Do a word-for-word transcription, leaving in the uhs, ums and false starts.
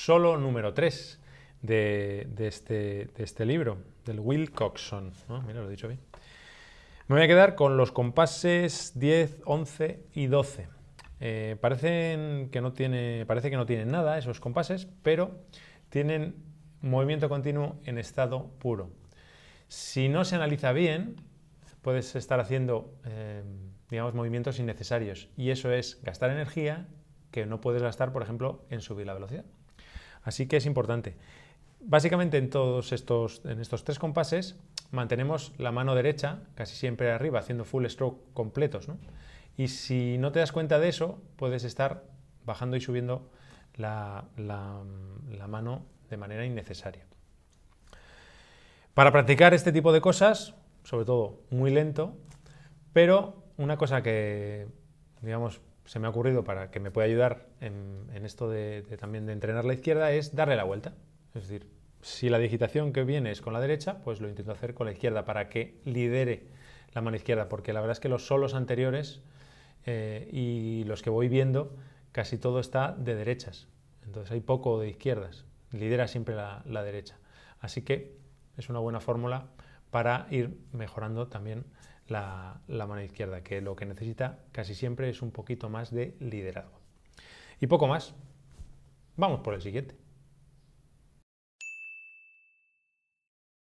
solo número tres de, de, este, de este libro, del Wilcoxon, ¿no? Mira, lo he dicho bien. Me voy a quedar con los compases diez, once y doce. Eh, parecen que no tiene, parece que no tienen nada esos compases, pero tienen movimiento continuo en estado puro. Si no se analiza bien, puedes estar haciendo eh, digamos, movimientos innecesarios, y eso es gastar energía que no puedes gastar, por ejemplo, en subir la velocidad. Así que es importante. Básicamente en todos estos, en estos tres compases mantenemos la mano derecha casi siempre arriba, haciendo full stroke completos, ¿no? Y si no te das cuenta de eso, puedes estar bajando y subiendo la, la, la mano de manera innecesaria. Para practicar este tipo de cosas, sobre todo muy lento, pero una cosa que, digamos, se me ha ocurrido para que me pueda ayudar en, en esto de, de también de entrenar la izquierda es darle la vuelta. Es decir, si la digitación que viene es con la derecha, pues lo intento hacer con la izquierda para que lidere la mano izquierda, porque la verdad es que los solos anteriores eh, y los que voy viendo, casi todo está de derechas. Entonces hay poco de izquierdas, lidera siempre la, la derecha. Así que es una buena fórmula para ir mejorando también la, la mano izquierda, que lo que necesita casi siempre es un poquito más de liderazgo. Y poco más. Vamos por el siguiente.